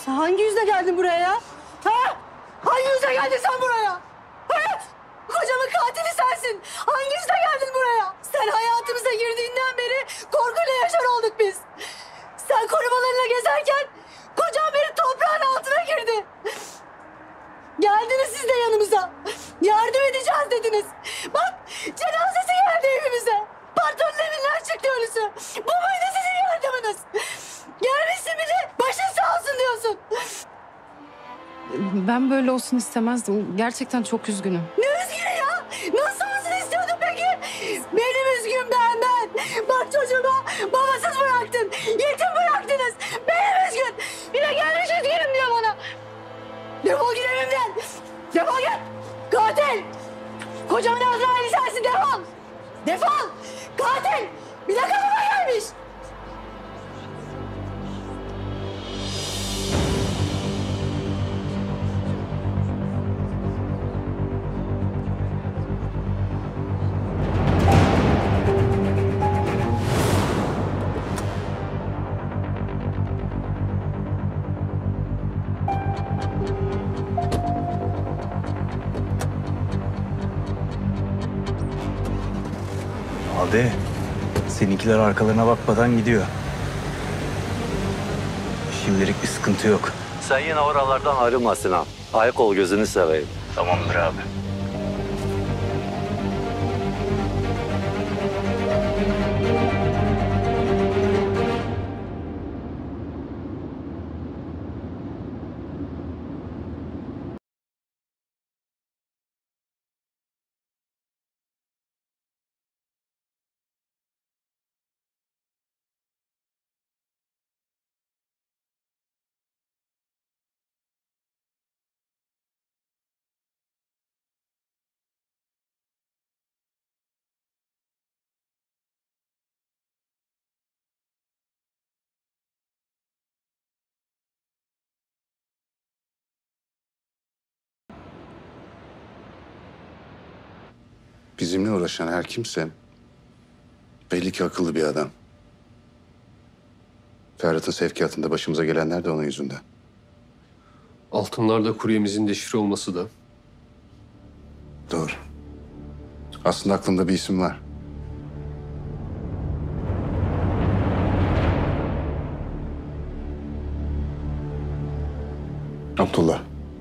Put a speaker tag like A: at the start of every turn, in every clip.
A: Sen hangi yüzle geldin buraya ya? Ha? Hangi yüzle geldin sen buraya? Ha? Kocamın katili sensin. Hangi yüzle geldin buraya? Sen hayatımıza girdiğinden beri korkuyla yaşar olduk biz. Sen korumalarına gezerken kocam beni toprağın altına girdi. Geldiniz siz de yanımıza. Yardım edeceğiz dediniz. Bak cenazesi geldi evimize. Patronun evinden çıktı ölüsü. Bu muydu sizin yardımınız? Gelmişsin bir de başın sağ olsun diyorsun.
B: Ben böyle olsun istemezdim. Gerçekten çok üzgünüm.
A: Ne üzgünü ya? Nasıl olsun istiyordun peki? Benim üzgün ben. Bak çocuğuma babasız bıraktın. Yetim bıraktınız. Benim üzgün. Bir de gelmiş üzgünüm diyor bana. Defol git evimden. Defol git. Katil. Kocamın Azrail'i sensin defol. Defol. Katil. Bir de kapıma gelmiş.
C: Abi, seninkiler arkalarına bakmadan gidiyor. Şimdilik bir sıkıntı yok.
D: Sen yine oralardan ayrılma Sinan. Ayak ol gözünü seveyim.
C: Tamamdır abi.
E: Bizimle uğraşan her kimse belli ki akıllı bir adam. Ferhat'ın sevkiyatında başımıza gelenler de onun yüzünden.
F: Altınlarda kuryemizin deşifre olması da.
E: Doğru. Aslında aklımda bir isim var. Abdullah.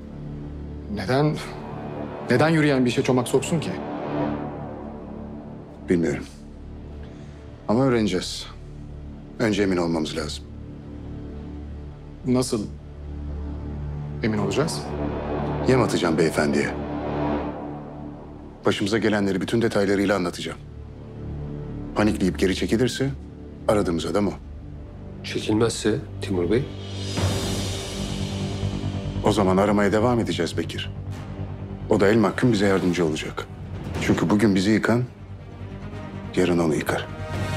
G: Neden yürüyen bir işe çomak soksun ki?
E: Bilmiyorum. Ama öğreneceğiz. Önce emin olmamız lazım.
G: Nasıl emin olacağız?
E: Yem atacağım beyefendiye. Başımıza gelenleri bütün detaylarıyla anlatacağım. Panikleyip geri çekilirse aradığımız adam o.
F: Çekilmezse Timur Bey.
E: O zaman aramaya devam edeceğiz Bekir. O da el mahkum bize yardımcı olacak. Çünkü bugün bizi yıkan, yarın onu yıkar.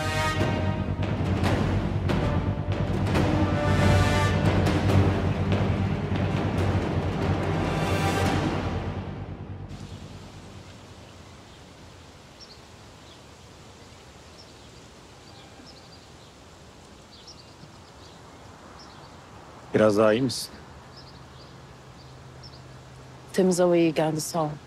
C: Biraz daha iyi misin?
B: Temiz hava iyi geldi, sağ ol.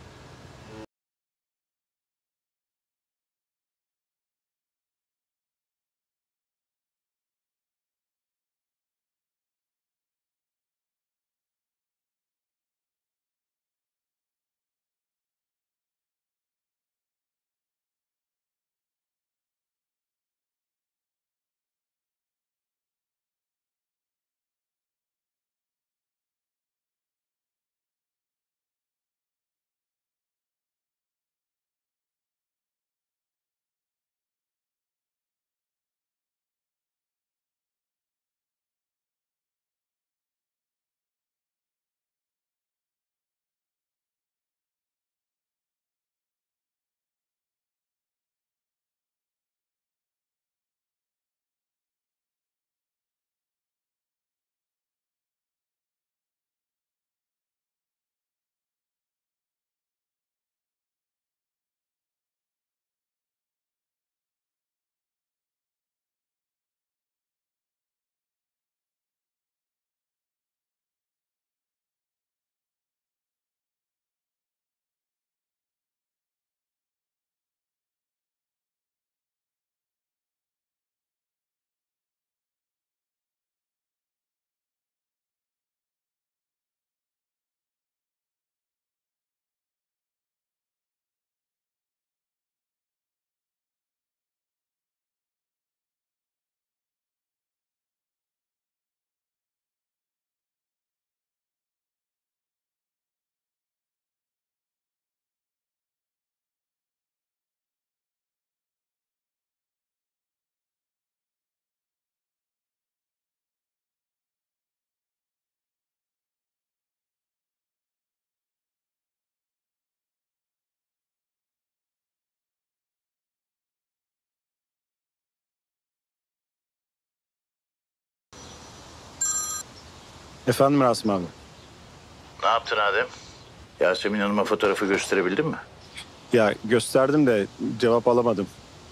C: Efendim Rasim abi.
H: Ne yaptın Adem? Yasemin Hanım'a fotoğrafı gösterebildin mi?
C: Ya gösterdim de cevap alamadım.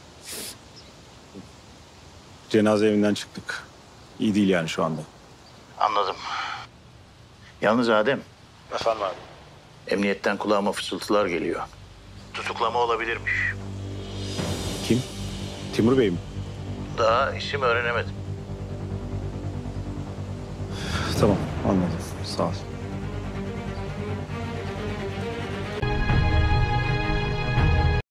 C: Cenaze evinden çıktık. İyi değil yani şu anda.
H: Anladım. Yalnız Adem,
C: Efendim abi.
H: emniyetten kulağıma fısıltılar geliyor. Tutuklama olabilirmiş.
C: Kim? Timur Bey mi?
H: Daha isim öğrenemedim.
C: Tamam anladım. Sağ ol.